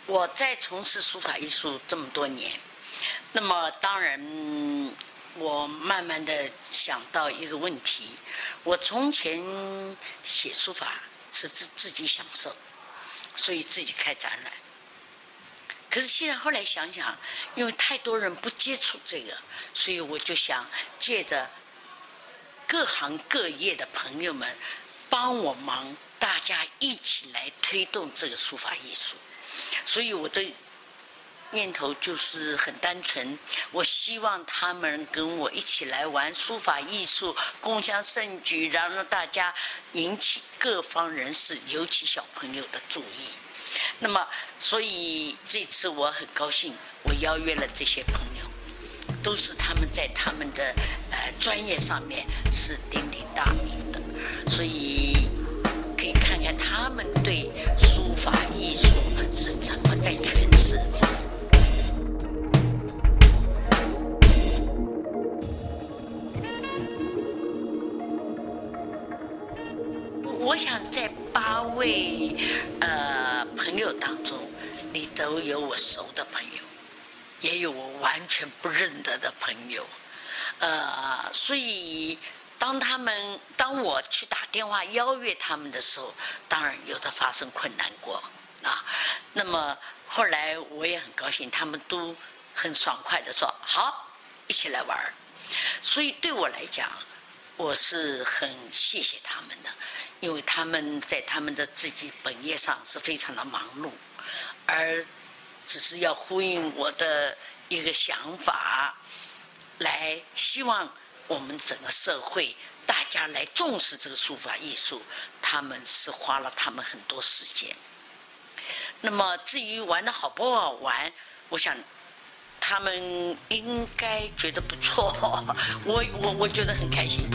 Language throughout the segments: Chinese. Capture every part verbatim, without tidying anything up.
我在从事书法艺术这么多年，那么当然，我慢慢的想到一个问题：我从前写书法是自自己享受，所以自己开展览。可是现在后来想想，因为太多人不接触这个，所以我就想借着各行各业的朋友们帮我忙，大家一起来推动这个书法艺术。所以我的念头就是很单纯，我希望他们跟我一起来玩书法艺术，共襄盛举，然后让大家引起各方人士，尤其小朋友的注意。那么，所以这次我很高兴，我邀约了这些朋友，都是他们在他们的呃专业上面是鼎鼎大名的，所以可以看看他们对书法艺术是怎么在诠释。我想在八位呃朋友当中，里头有我熟的朋友，也有我完全不认得的朋友，呃，所以当他们当我去打电话邀约他们的时候，当然有的发生困难过啊。那么后来我也很高兴，他们都很爽快的说好，一起来玩。所以对我来讲，我是很谢谢他们的。因为他们在他们的自己本业上是非常的忙碌，而只是要呼应我的一个想法，来希望我们整个社会大家来重视这个书法艺术，他们是花了他们很多时间。那么至于玩得好不好玩，我想他们应该觉得不错，我我我觉得很开心。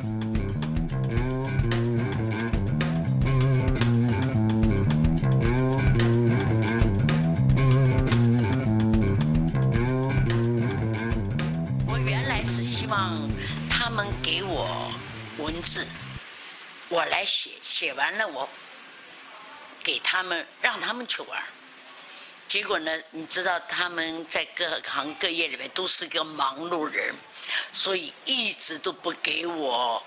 他们给我文字，我来写，写完了我给他们，让他们去玩。结果呢，你知道他们在各行各业里面都是个忙碌人，所以一直都不给我。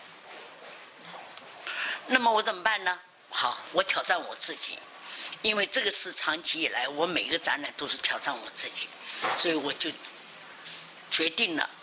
那么我怎么办呢？好，我挑战我自己，因为这个是长期以来我每个展览都是挑战我自己，所以我就决定了。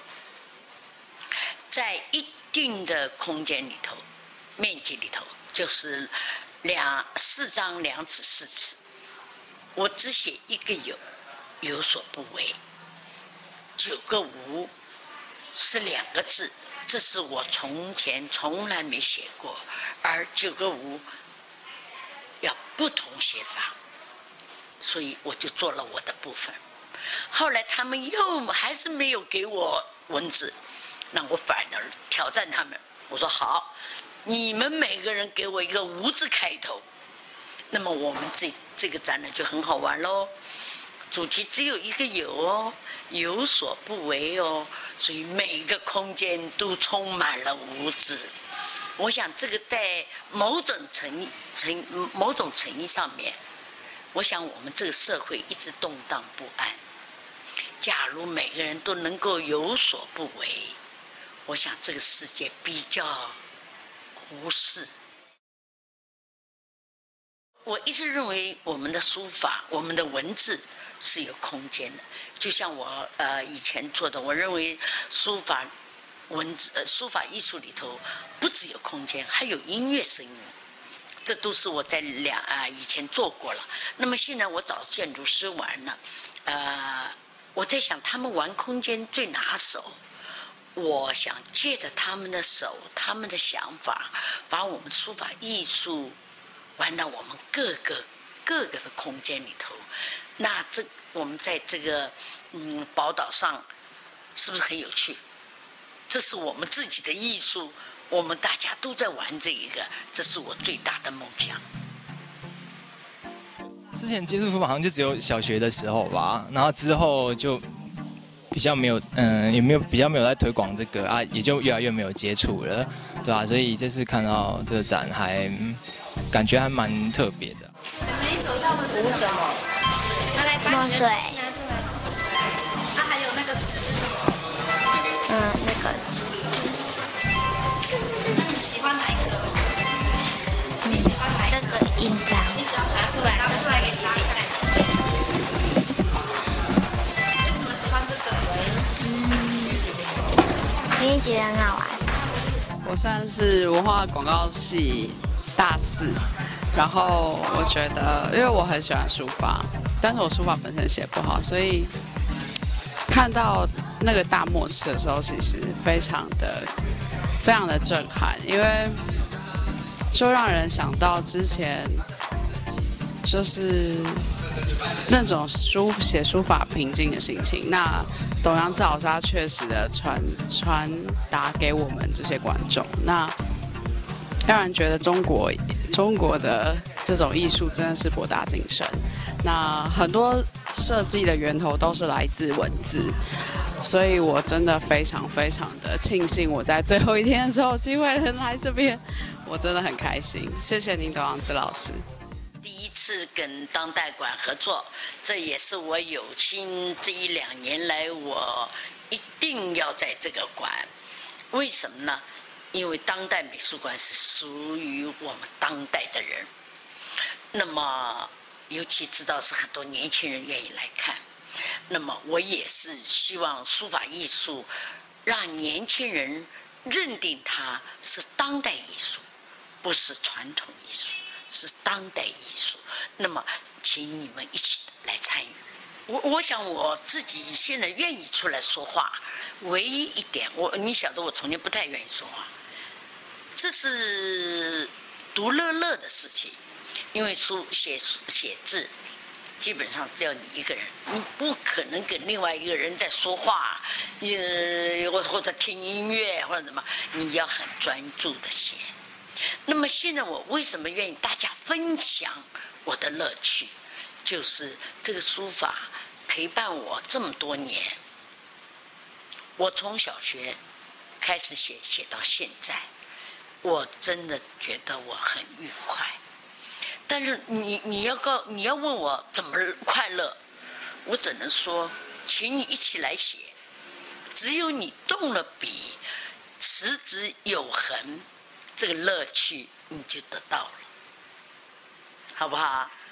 在一定的空间里头，面积里头，就是两四张两尺四尺，我只写一个有，有所不为。九个无是两个字，这是我从前从来没写过，而九个无要不同写法，所以我就做了我的部分。后来他们又还是没有给我文字。那我反而挑战他们，我说好，你们每个人给我一个无字开头，那么我们这这个展览就很好玩喽。主题只有一个有哦，有所不为哦，所以每个空间都充满了无字。我想这个在某种层层某种层意上面，我想我们这个社会一直动荡不安，假如每个人都能够有所不为，我想这个世界比较无事。我一直认为我们的书法，我们的文字是有空间的。就像我呃以前做的，我认为书法文字、呃、书法艺术里头不只有空间，还有音乐声音。这都是我在两啊、呃、以前做过了。那么现在我找建筑师玩了，呃，我在想他们玩空间最拿手。我想借着他们的手，他们的想法，把我们书法艺术玩到我们各个各个的空间里头。那这我们在这个嗯宝岛上，是不是很有趣？这是我们自己的艺术，我们大家都在玩这一个，这是我最大的梦想。 之前接触书法好像就只有小学的时候吧，然后之后就比较没有，嗯，也没有比较没有在推广这个啊，也就越来越没有接触了，对吧、啊？所以这次看到这个展还感觉还蛮特别的。 你手上的是什么？ 墨水。 拿出来。啊，还有那个纸是什么？ 嗯，那个纸。 那你喜欢哪一个？你喜欢哪一个？ 这个印章。 你喜欢拿出来，拿出来给弟弟看。为什么喜欢这个？ 嗯，因为觉得很好玩。 我算是文化广告系大四，然后我觉得，因为我很喜欢书法，但是我书法本身写不好，所以看到那个大漠池的时候，其实非常的、非常的震撼，因为就让人想到之前就是那种书写书法平静的心情。那董阳字老师他确实的传传达给我们这些观众，那让人觉得中国中国的这种艺术真的是博大精深。那很多设计的源头都是来自文字，所以我真的非常非常的庆幸我在最后一天的时候有机会能来这边，我真的很开心。谢谢您，董阳子老师。 第一次跟当代馆合作，这也是我有心这一两年来我一定要在这个馆。为什么呢？因为当代美术馆是属于我们当代的人，那么尤其知道是很多年轻人愿意来看，那么我也是希望书法艺术让年轻人认定它是当代艺术，不是传统艺术，是当代艺术。那么请你们一起来参与。我我想我自己现在愿意出来说话，唯一一点，我你晓得我从前不太愿意说话，这是独乐乐的事情。因为书写写字基本上只有你一个人，你不可能跟另外一个人在说话，呃，或或者听音乐或者什么，你要很专注的写。那么现在我为什么愿意大家分享我的乐趣，就是这个书法陪伴我这么多年。我从小学开始写，写到现在，我真的觉得我很愉快。但是你你要告你要问我怎么快乐，我只能说，请你一起来写。只有你动了笔，持之有恒，这个乐趣你就得到了，好不好？